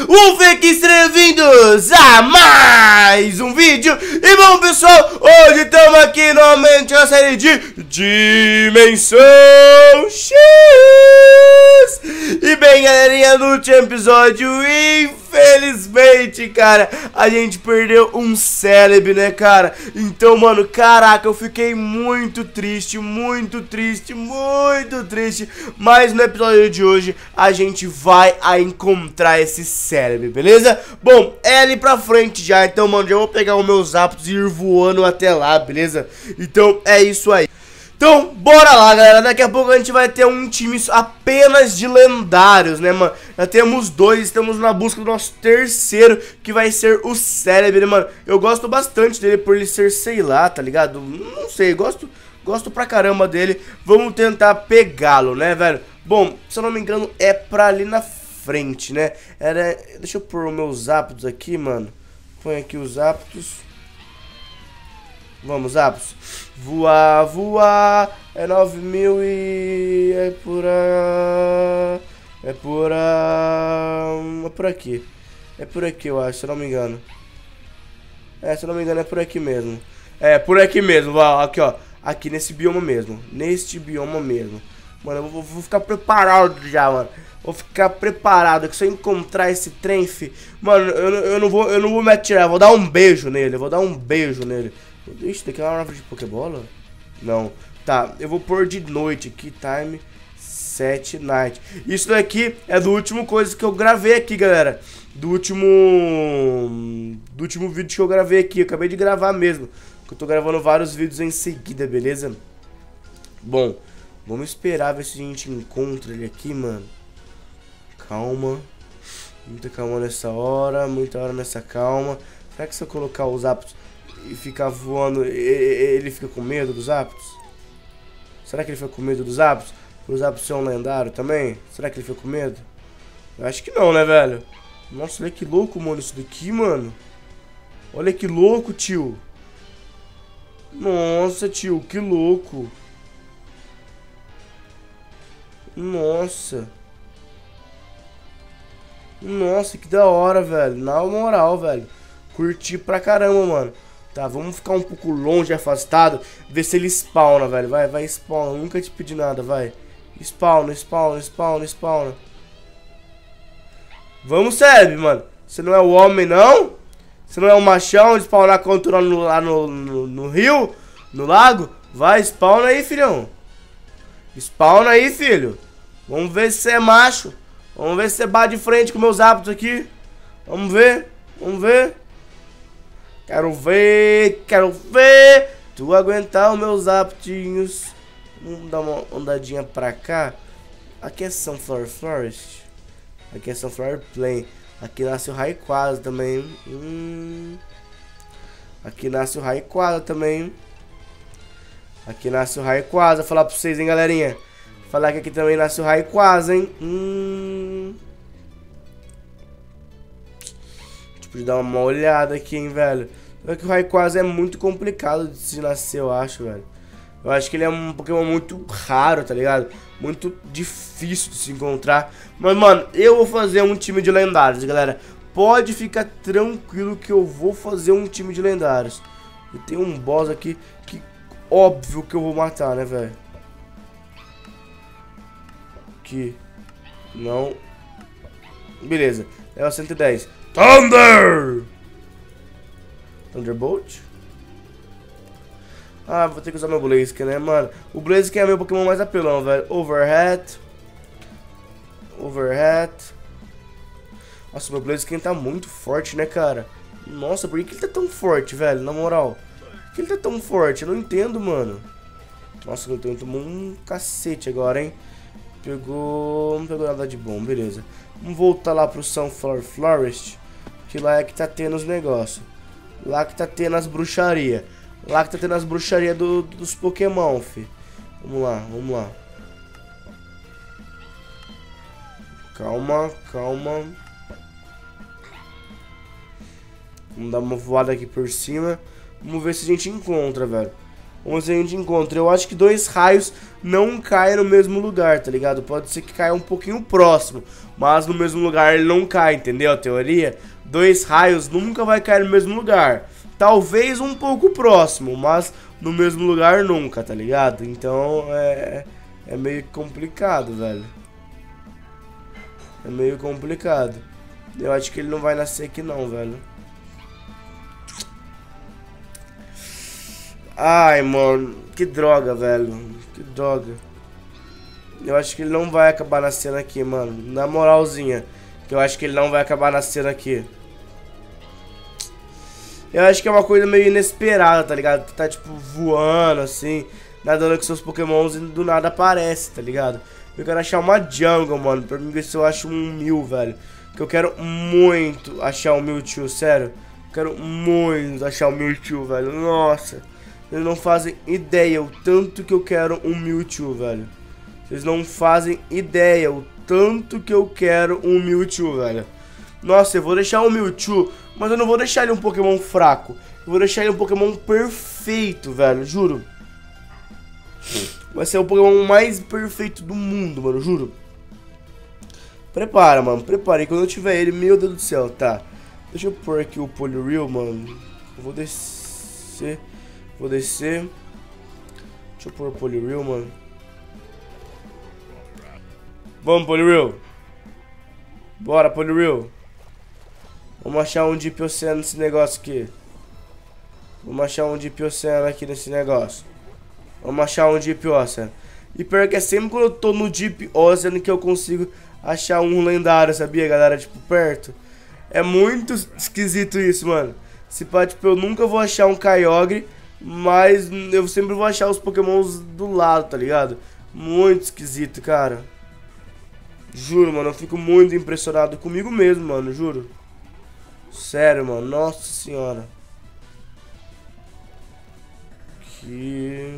Fiquem bem-vindos a mais um vídeo. E bom, pessoal, hoje estamos aqui novamente na série de Dimensão X. E bem, galerinha, no último episódio, infelizmente, cara, a gente perdeu um cérebro, né, cara? Então, mano, caraca, eu fiquei muito triste, muito triste, muito triste. Mas no episódio de hoje, a gente vai encontrar esse cérebro, beleza? Bom, é ali pra frente já, então, mano, já vou pegar os meus Zapdos e ir voando até lá, beleza? Então, é isso aí. Então, bora lá, galera. Daqui a pouco a gente vai ter um time apenas de lendários, né, mano? Já temos dois, estamos na busca do nosso terceiro, que vai ser o cérebro, né, mano? Eu gosto bastante dele por ele ser, sei lá, tá ligado? Não sei, gosto pra caramba dele. Vamos tentar pegá-lo, né, velho? Bom, se eu não me engano, é pra ali na frente, né? Deixa eu pôr os meus Zapdos aqui, mano. Põe aqui os Zapdos. Vamos, Zapdos. Voar, voar. É 9.000 e... É por aqui. É por aqui, eu acho, se eu não me engano. Se eu não me engano, é por aqui mesmo. É, por aqui mesmo. Aqui, ó. Aqui nesse bioma mesmo. Neste bioma mesmo. Mano, eu vou ficar preparado já, mano. Vou ficar preparado, que se eu encontrar esse trem, mano, eu não vou me atirar. Eu vou dar um beijo nele. Ixi, daqui é uma árvore de Pokébola? Não. Tá, eu vou pôr de noite aqui. Time set night. Isso daqui é do último coisa que eu gravei aqui, galera. Do último vídeo que eu gravei aqui. Eu acabei de gravar mesmo. Que eu tô gravando vários vídeos em seguida, beleza? Bom, vamos esperar ver se a gente encontra ele aqui, mano. Calma. Muita calma nessa hora. Muita hora nessa calma. Será que se eu colocar os Zapdos e ficar voando, ele fica com medo dos Zapdos? Será que ele fica com medo dos Zapdos? Por Zapdos ser um lendário também? Será que ele fica com medo? Eu acho que não, né, velho? Nossa, olha que louco, mano, isso daqui, mano. Olha que louco, tio. Nossa, tio, que louco. Nossa. Nossa, que da hora, velho. Na moral, velho. Curti pra caramba, mano. Tá, vamos ficar um pouco longe, afastado. Ver se ele spawna, velho. Vai, spawna. Nunca te pedi nada, vai. Spawna. Vamos, cérebro, mano. Você não é o homem, não? Você não é o machão de spawnar contra lá no rio? No lago? Vai, spawna aí, filhão. Spawna aí, filho. Vamos ver se você é macho. Vamos ver se você bate de frente com meus Zapdos aqui. Vamos ver. Quero ver tu aguentar os meus Zapdinhos. Vamos dar uma andadinha pra cá. Aqui é Sunflower Forest. Aqui é Sunflower Plain. Aqui nasce o Rayquaza também. Aqui nasce o Rayquaza também. Falar pra vocês, hein, galerinha. Falar que aqui também nasce o Rayquaza, hein. Tipo, de dar uma olhada aqui, hein, velho. Só que o Rayquaza é muito complicado de se nascer, eu acho, velho. Eu acho que ele é um Pokémon muito raro, tá ligado? Muito difícil de se encontrar. Mas, mano, eu vou fazer um time de lendários, galera. Pode ficar tranquilo que eu vou fazer um time de lendários. Eu tenho um boss aqui que óbvio que eu vou matar, né, velho? Aqui. Não. Beleza. É o 110. Thunderbolt? Ah, vou ter que usar meu Blaziken, né, mano? O Blaziken é meu Pokémon mais apelão, velho. Overhead. Nossa, meu Blaziken tá muito forte, né, cara? Nossa, por que ele tá tão forte, velho? Na moral. Por que ele tá tão forte? Eu não entendo, mano. Nossa, eu tomou um cacete agora, hein? Não pegou nada de bom, beleza. Vamos voltar lá pro Sunflower Forest. Que lá é que tá tendo os negócios. Lá que tá tendo as bruxarias. Dos Pokémon, fi. Vamos lá. Calma. Vamos dar uma voada aqui por cima. Vamos ver se a gente encontra, velho. Vamos ver se a gente encontra. Eu acho que 2 raios não caem no mesmo lugar, tá ligado? Pode ser que caia um pouquinho próximo, mas no mesmo lugar ele não cai, entendeu a teoria? 2 raios nunca vai cair no mesmo lugar. Talvez um pouco próximo, mas no mesmo lugar nunca, tá ligado? Então é meio complicado, velho. É meio complicado. Eu acho que ele não vai nascer aqui não, velho. Ai, mano, que droga, velho. Que droga. Eu acho que ele não vai acabar nascendo aqui, mano. Na moralzinha, que eu acho que ele não vai acabar nascendo aqui. Eu acho que é uma coisa meio inesperada, tá ligado? Tá tipo voando assim, nadando com seus pokémons e do nada aparece, tá ligado? Eu quero achar uma jungle, mano, pra mim ver se eu acho um Mew, velho. Que eu quero muito achar um Mewtwo, sério. Quero muito achar um Mewtwo, velho. Nossa. Vocês não fazem ideia o tanto que eu quero um Mewtwo, velho. Vocês não fazem ideia o tanto que eu quero um Mewtwo, velho. Nossa, eu vou deixar um Mewtwo, mas eu não vou deixar ele um Pokémon fraco. Eu vou deixar ele um Pokémon perfeito, velho, juro. Vai ser o Pokémon mais perfeito do mundo, mano, juro. Prepara, mano, prepara. E quando eu tiver ele, meu Deus do céu, tá. Deixa eu pôr aqui o Poliwhirl, mano. Eu vou descer. Vou descer. Deixa eu pôr o Poliwhirl, mano. Vamos, Poliwhirl. Bora, Poliwhirl. Vamos achar um Deep Oceano nesse negócio aqui. Vamos achar um Deep Oceano aqui nesse negócio. Vamos achar um Deep Oceano. E pior que é sempre quando eu tô no Deep Oceano que eu consigo achar um lendário, sabia, galera? Tipo, perto. É muito esquisito isso, mano. Se pá, tipo, eu nunca vou achar um Kyogre, mas eu sempre vou achar os Pokémons do lado, tá ligado? Muito esquisito, cara. Juro, mano, eu fico muito impressionado comigo mesmo, mano, juro. Sério, mano, nossa senhora. Aqui.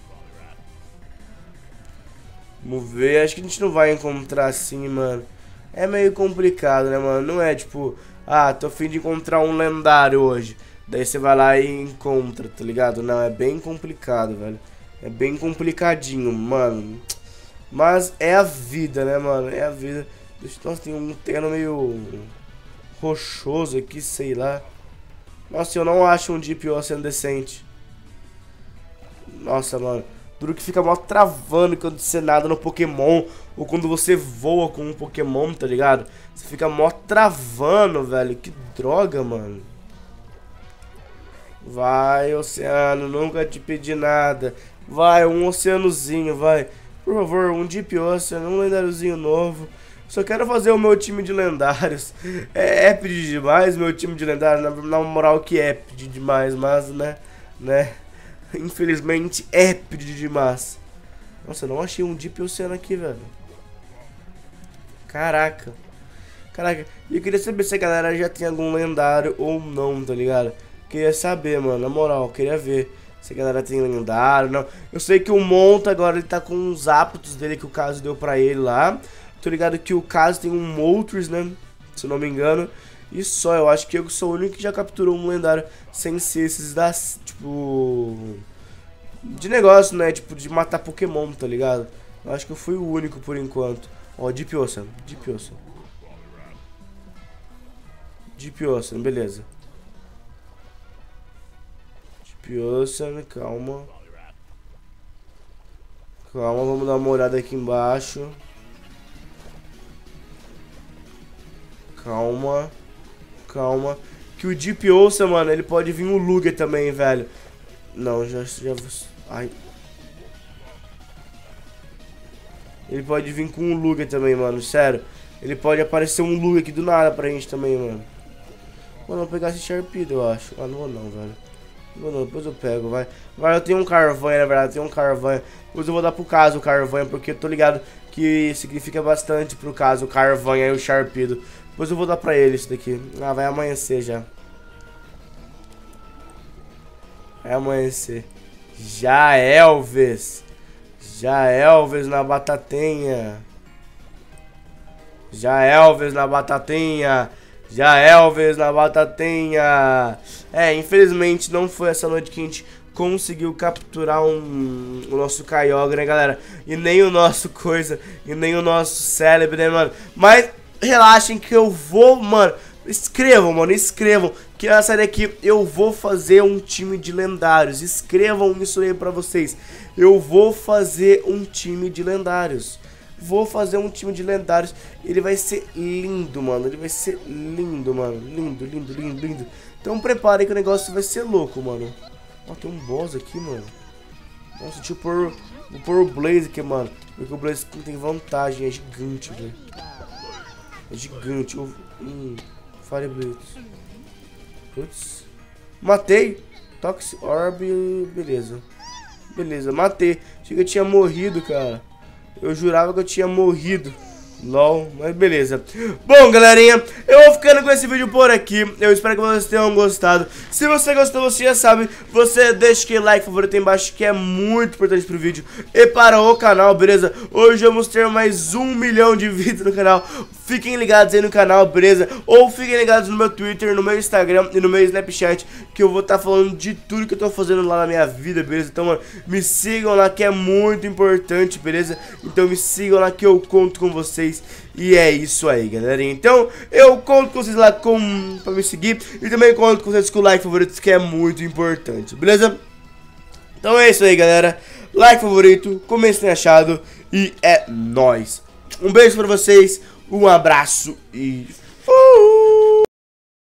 Vamos ver, acho que a gente não vai encontrar assim, mano. É meio complicado, né, mano? Não é tipo, ah, tô a fim de encontrar um lendário hoje. Daí você vai lá e encontra, tá ligado? Não, é bem complicado, velho. É bem complicadinho, mano. Mas é a vida, né, mano? É a vida. Nossa, tem um terreno meio rochoso aqui, sei lá. Nossa, eu não acho um Deep Ocean decente. Nossa, mano. Duro que fica mó travando quando você nada no Pokémon. Ou quando você voa com um Pokémon, tá ligado? Você fica mó travando, velho. Que droga, mano. Vai, oceano. Nunca te pedi nada. Vai, um oceanozinho, vai. Por favor, um Deep Ocean, um lendáriozinho novo. Só quero fazer o meu time de lendários. É pedir demais meu time de lendários. Na moral que é pedir demais, mas, né? Infelizmente é pedir demais. Nossa, eu não achei um Deep Oceano aqui, velho. Caraca. Caraca. E eu queria saber se a galera já tem algum lendário ou não, tá ligado? Queria saber, mano. Na moral, queria ver se a galera tem lendário, não. Eu sei que o Monta agora ele tá com os Aptos dele que o Caso deu pra ele lá. Tô ligado que o Caso tem um Moltres, né? Se eu não me engano. E só, eu acho que eu sou o único que já capturou um lendário sem ser esses das, tipo, de negócio, né? Tipo, de matar Pokémon, tá ligado? Eu acho que eu fui o único por enquanto. Ó, Deep Ocean, Deep Ocean. Deep Ocean, beleza. Deep Ocean, calma. Calma, vamos dar uma olhada aqui embaixo. Calma. Calma. Que o Deep Ocean, mano, ele pode vir o Lugia também, velho. Não, já... Ai. Ele pode vir com um Lugia também, mano, sério. Ele pode aparecer um Lugia aqui do nada pra gente também, mano. Mano, eu vou pegar esse Sharpedo, eu acho. Ah, não vou não, velho. Não vou não, depois eu pego, vai. Vai, eu tenho um Carvanha, na verdade, eu tenho um Carvanha. Depois eu vou dar pro Caso o Carvanha, porque eu tô ligado que significa bastante pro Caso o Carvanha e o Sharpedo. Depois eu vou dar pra ele isso daqui. Ah, vai amanhecer já. Vai amanhecer. Já Elvis. Já Elvis na batatinha. Já Elvis na batatinha. Já Elvis na batatinha. É, infelizmente não foi essa noite que a gente conseguiu capturar o nosso Kyogre, né, galera? E nem o nosso coisa, e nem o nosso cérebro, né, mano? Mas relaxem que eu vou, mano. Escrevam, mano, escrevam. Que nessa série aqui eu vou fazer um time de lendários. Escrevam isso aí pra vocês. Eu vou fazer um time de lendários. Vou fazer um time de lendários. Ele vai ser lindo, mano. Ele vai ser lindo, mano. Lindo, lindo, lindo, lindo. Então preparem que o negócio vai ser louco, mano. Ó, tem um boss aqui, mano. Nossa, deixa eu pôr o Blaze aqui, mano. Porque o Blaze tem vantagem. É gigante, velho. É gigante. Fire Blitz. Putz. Matei. Toxic Orb. Beleza. Beleza, matei. Achei que eu tinha morrido, cara. Eu jurava que eu tinha morrido. LOL, mas beleza. Bom, galerinha, eu vou ficando com esse vídeo por aqui. Eu espero que vocês tenham gostado. Se você gostou, você já sabe, você deixa aquele like favorito aí embaixo, que é muito importante pro vídeo e para o canal, beleza? Hoje vamos ter mais 1 milhão de vídeos no canal. Fiquem ligados aí no canal, beleza? Ou fiquem ligados no meu Twitter, no meu Instagram e no meu Snapchat, que eu vou estar falando de tudo que eu tô fazendo lá na minha vida, beleza? Então, mano, me sigam lá, que é muito importante, beleza? Então me sigam lá que eu conto com vocês. E é isso aí, galerinha. Então, eu conto com vocês lá pra me seguir. E também conto com vocês com o like favorito, que é muito importante, beleza? Então é isso aí, galera. Like favorito, comenta se tem achado. E é nóis. Um beijo pra vocês, um abraço e